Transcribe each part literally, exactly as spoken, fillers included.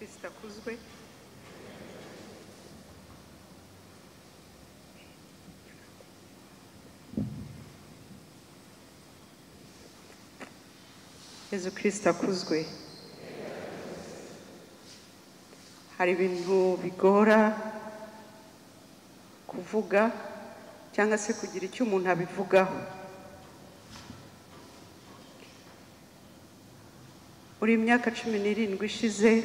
Kristo akuzwe. Yesu Kristo akuzwe. Hari ibintu bigora kuvuga cyangwa se kugira icyo umuntu abivugaho. Uri imyaka cumi n'irindwi ishize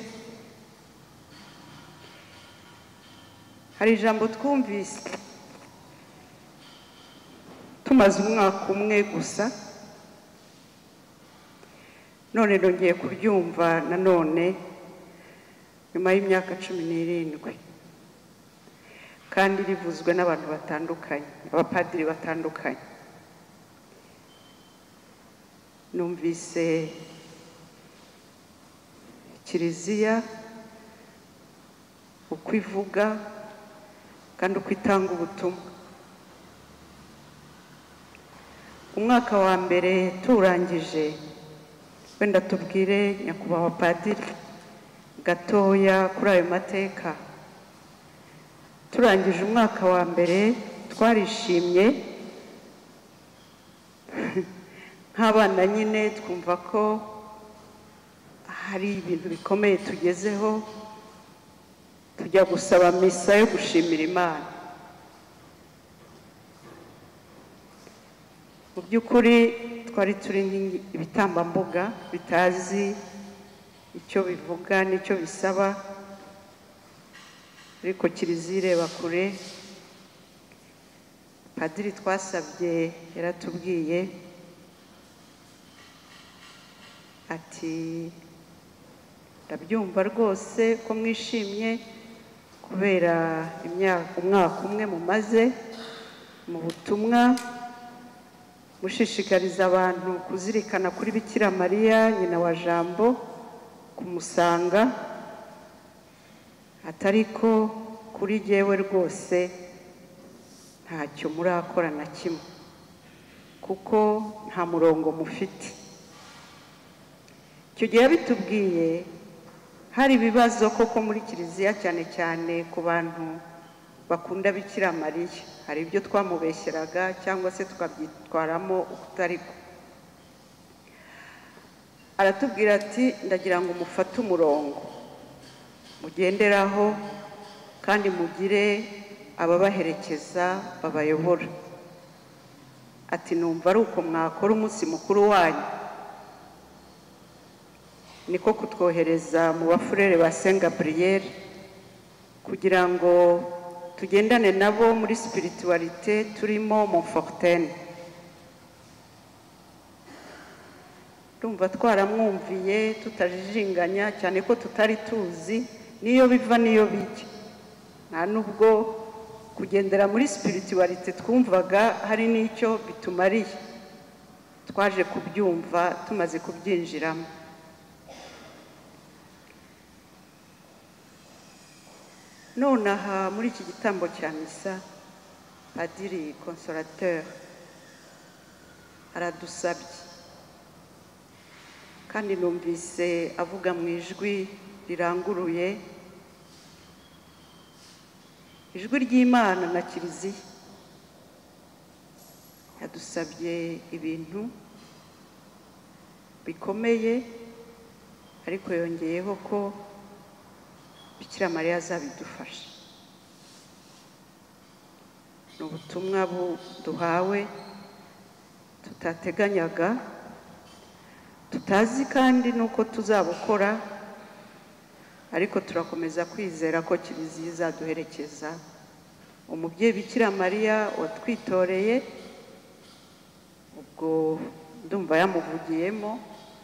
hari ijambo twumvise tumaze umwaka umwe gusa, none nongeye kuryumva nanone nyuma y'imyaka cumi n'irindwi, kandi rivuzwe n'abantu batandukanye, abapadiri batandukanye. Numvise Kiliziya uko ivuga kandi uko itanga ubutumwa. Umwaka wa mbere turangije, wenda tubwire nyakubahwa padiri gatoya kuri ayo mateka. Turangije umwaka wa mbere twarishimye nk'abana nyine, twumva ko hari ibintu bikomeye tugezeho. Tujya gusaba misa yo gushimira Imana. Mu by'ukuri twari turi ibitambambuga bitazi icyo bivuga n'icyo bisaba, ariko Kiliziya ireba kure. Padiri twasabye yaratubwiye ati ndabyumva rwose ko mwishimye kubera imyaka umwaka umwe mumaze mu butumwa mushishikariza abantu kuzirikana kuri Bikira Mariya nyina wa Jambo, kumusanga. Atariko kuri jyewe rwose ntacyo murakora na kimwe, kuko nta murongo mufite. Icyo gihe bitubwiye hari ibibazo koko muri Kiliziya, cyane cyane ku bantu bakunda Bikira Mariya. Hari ibyo twamubeshyeraga cyangwa se tukabyitwaramo ukutariko. Aratubwira ati ndagira ngo mufate umurongo mugenderaho kandi mugire ababaherekeza babayobora. Ati numva ari uko mwakora umunsi mukuru wanyu. Niko kutwohereza mu bafurere ba Saint Gabriel kugira ngo tugendane nabo muri spiritualité turimo Montfortaine. Ndumva twaramwumviye tutajijinganya, cyane ko tutari tuzi niyo biva niyo bijya. Nta nubwo kugendera muri spiritualité twumvaga hari n'icyo bitumariye. Twaje kubyumva tumaze kubyinjiramo. None aha muri iki gitambo cya misa, Padiri Consolateur aradusabye, kandi numvise avuga mu ijwi riranguruye, ijwi ry'Imana na Kiliziya. Yadusabye ibintu bikomeye, ariko yongeyeho ko Bikira Mariya azabidufasha. Ni ubutumwa duhawe tutateganyaga, tutazi kandi nuko tuzabukora, ariko turakomeza kwizera ko Kiliziya izaduherekeza. Umubyeyi Bikira Mariya watwitoreye, ubwo ndumva yamuvugiyemo,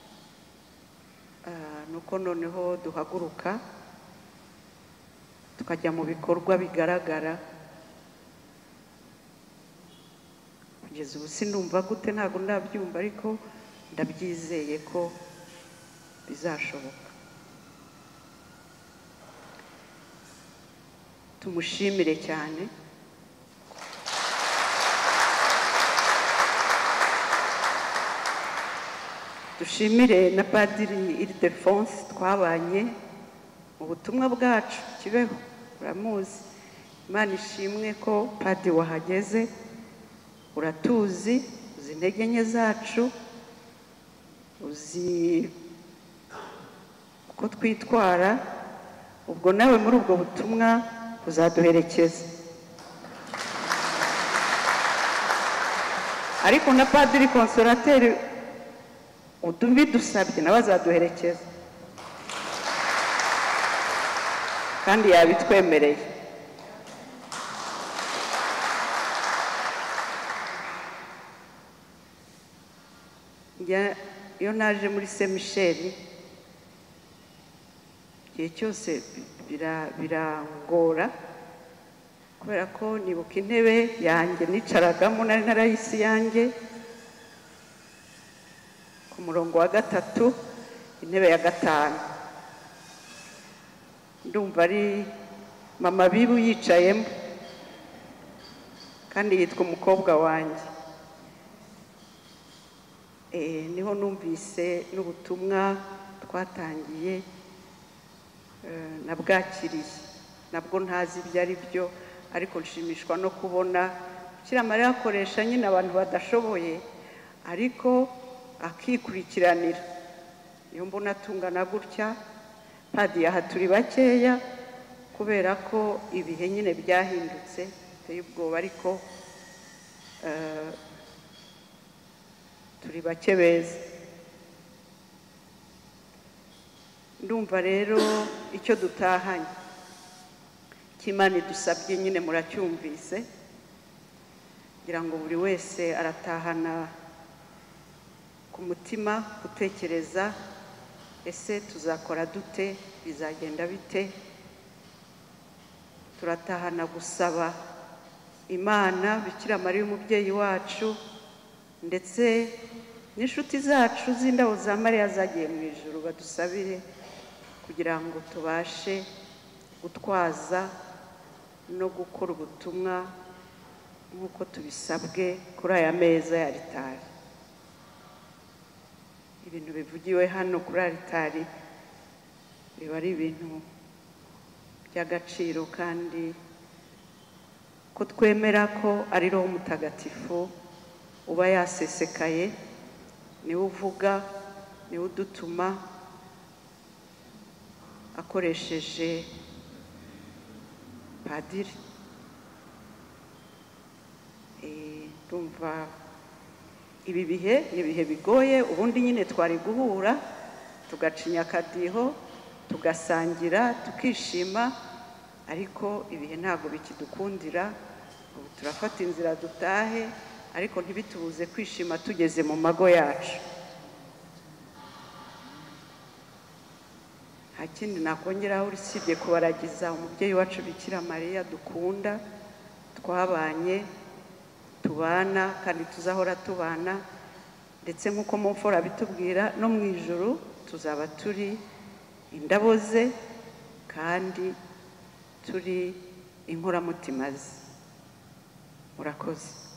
nuko noneho duhaguruka tukajya mu bikorwa bigaragara. Kugeza ubu sindumva gute, ntabwo ndabyumva, ariko ndabyizeye ko bizashoboka. Tumushimire cyane. Dushimire na Padiri Ildefonse twabanye mu butumwa bwacu Kibeho uramuzi. Imana ishimwe ko Padi wahageze, uratuzi, uzi intege nke zacu, uzi uko twitwara, ubwo nawe muri ubwo butumwa uzaduherekeza. Ariko na Padiri Consolateri udubidusabye nawe azaduherekeza kandi yabitwemereye. Iyo naje muri Saint Michel igihe cyose birangora kubera ko nibuka intebe yanjye nicaragamo nari narayisi yanjye ku murongo wa gatatu intebe ya gatanu, ndumva ari mama Bibu yicayemo kandi yitwa umukobwa wanjye. Eh, niho numvise n'ubutumwa twatangiye nabwakiriye, nabwo ntazi ibyo ari byo, ariko nshimishwa no kubona Bikira Mariya akoresha nyine abantu badashoboye ariko akikurikiranira. Iyo mbona tungana gutya Padi aha turi bakeya kubera ko ibihe nyine byahindutse biteye ubwoba, ariko turi bake beza. Ndumva rero icyo dutahanye cy'Imana idusabye nyine muracyumvise, ngira ngo buri wese aratahana ku mutima gutekereza ese tuzakora dute, bizagenda bite. Turatahana gusaba Imana Bikira Mariya umubyeyi wacu ndetse n'inshuti zacu z'indabo za Mariya zagiye mu ijuru badusabire kugira ngo tubashe gutwaza no gukora ubutumwa nk'uko tubisabwe kuri aya meza ya alitari. Ibintu bivugiwe hano kuri alitari biba ari ibintu by'agaciro, kandi ko twemera ko ari Roho Mutagatifu uba yasesekaye, niwe uvuga, niwe udutuma akoresheje Padiri. Ndumva ibi bihe ni ibihe bigoye, ubundi nyine twari guhura tugacinya akadiho tugasangira tukishima, ariko ibihe ntabwo bikidukundira. Ubu turafata inzira dutahe, ariko ntibitubuze kwishima tugeze mu mago yacu. Nta kindi nakongeraho usibye kubaragiza umubyeyi wacu Bikira Mariya dukunda, twabanye, tubana kandi tuzahora tubana, ndetse nk'uko Mumfora bitubwira no mu ijuru tuzaba turi indabo ze kandi turi inkoramutima ze. Murakoze.